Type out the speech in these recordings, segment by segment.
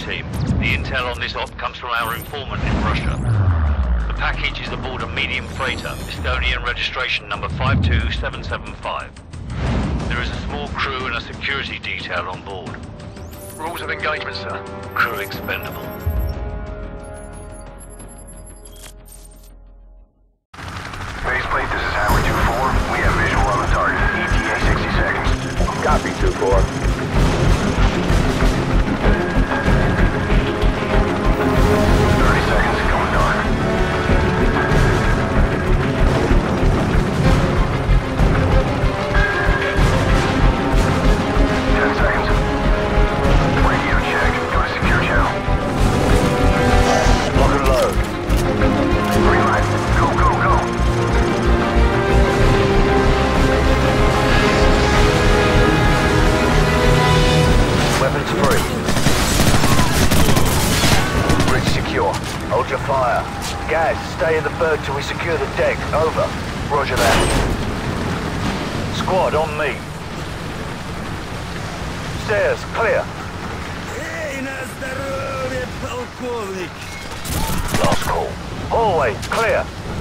team. The intel on this op comes from our informant in Russia. The package is aboard a medium freighter, Estonian registration number 52775. There is a small crew and a security detail on board. Rules of engagement, sir. Crew expendable. Faceplate, this is Hammer 2-4. We have visual on the target. ETA 60 seconds. Copy, 2-4. 30 seconds, going dark. Hold your fire. Guys, stay in the berg till we secure the deck. Over. Roger that. Squad, on me. Stairs, clear. Эй, на здоровье, полковник! Last call. Hallway, clear.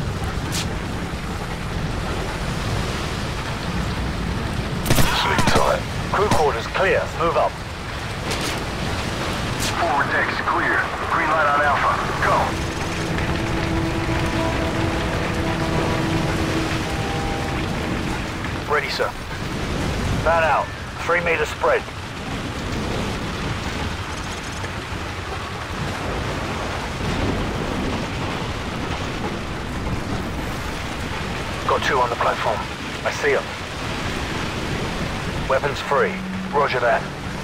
Sleep tight. Crew quarters clear. Move up. Forward deck's clear. Green light on Alpha. Go. Ready, sir. Fan out. 3 meter spread. Got 2 on the platform. I see them. Weapons free. Roger that.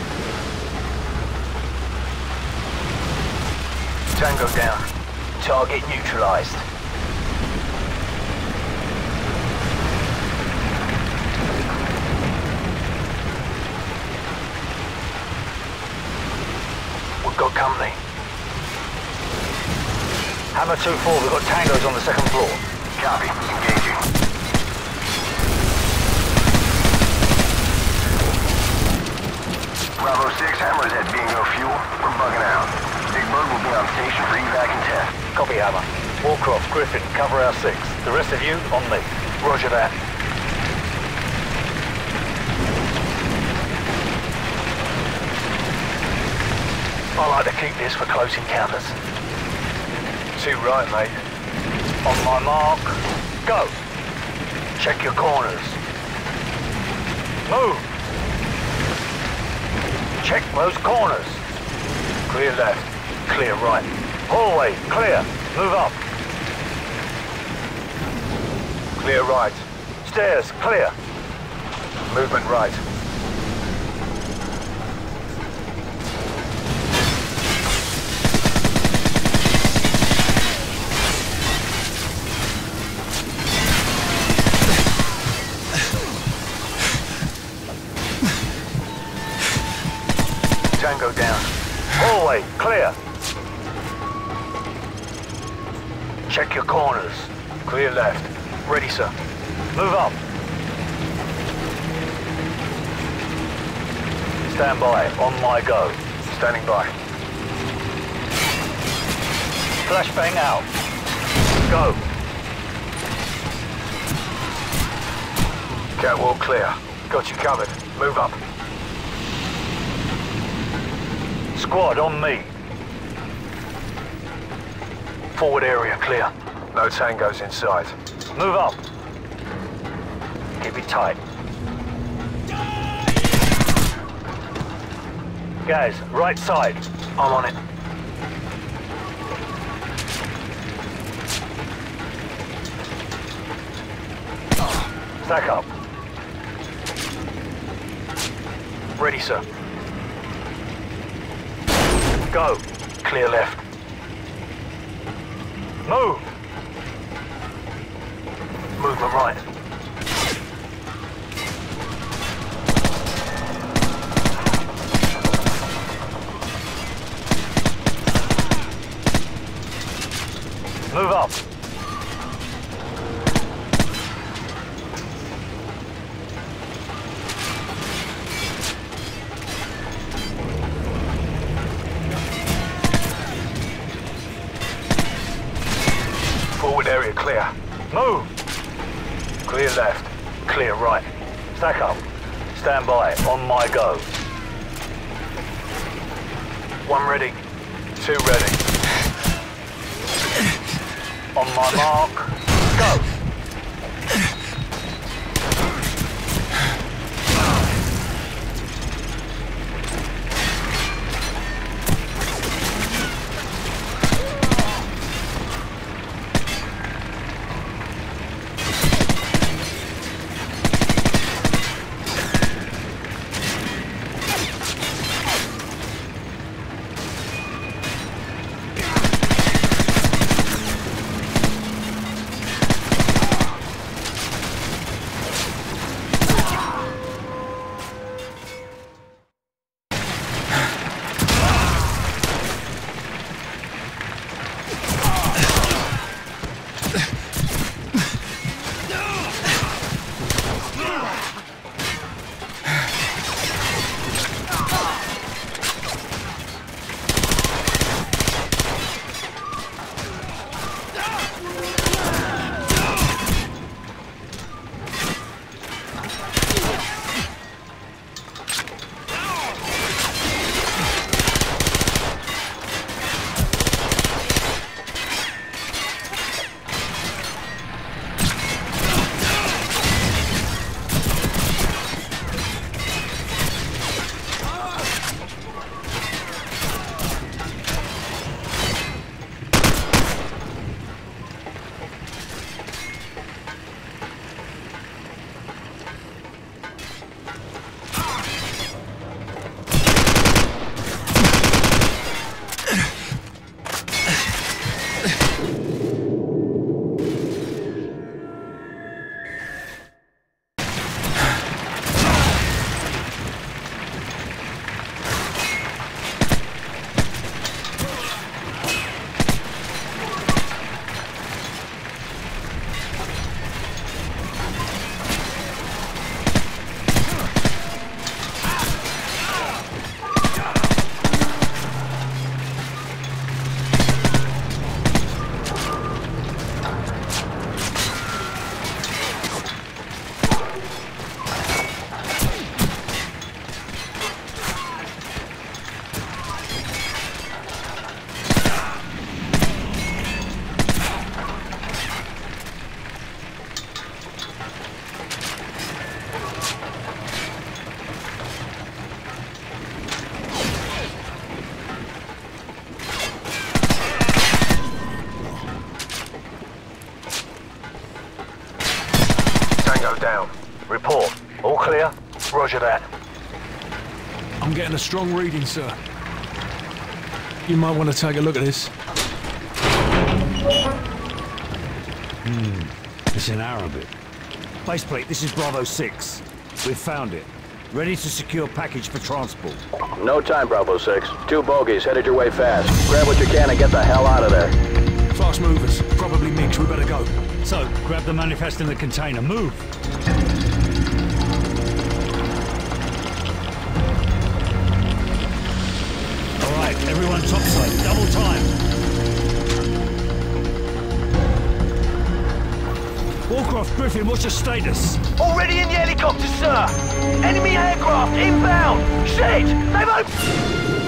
Tango down. Target neutralized. We've got company. Hammer 2-4, we've got tangos on the 2nd floor. Copy. Engaging. Bravo 6, Hammer is at Bingo Fuel. We're bugging out. Big Bird will be on station for evac and test. Copy, Hammer. Warcroft, Griffin, cover our 6. The rest of you, on me. Roger that. I like to keep this for close encounters. Too right, mate. On my mark, go. Check your corners. Move. Check those corners. Clear left, clear right. Hallway, clear. Move up. Clear right. Stairs, clear. Movement right. Tango down. Hallway, clear. Check your corners. Clear left. Ready, sir. Move up. Stand by. On my go. Standing by. Flashbang out. Go. Catwalk clear. Got you covered. Move up. Squad, on me. Forward area clear. No tangos inside. Move up. Keep it tight. Guys, right side. I'm on it. Stack up. Ready, sir. Go. Clear left. Move. Movement right. Move up. Area clear. Move! Clear left. Clear right. Stack up. Stand by. On my go. 1 ready. 2 ready. On my mark. Go! Down. Report. All clear? Roger that. I'm getting a strong reading, sir. You might want to take a look at this. It's in Arabic. Baseplate, this is Bravo 6. We've found it. Ready to secure package for transport. No time, Bravo 6. 2 bogies headed your way fast. Grab what you can and get the hell out of there. Fast movers. Probably mixed. We better go. So, grab the manifest in the container. Move! Alright, everyone topside. Double time. Warcraft, Griffin, what's your status? Already in the helicopter, sir! Enemy aircraft inbound! Shit! They've opened...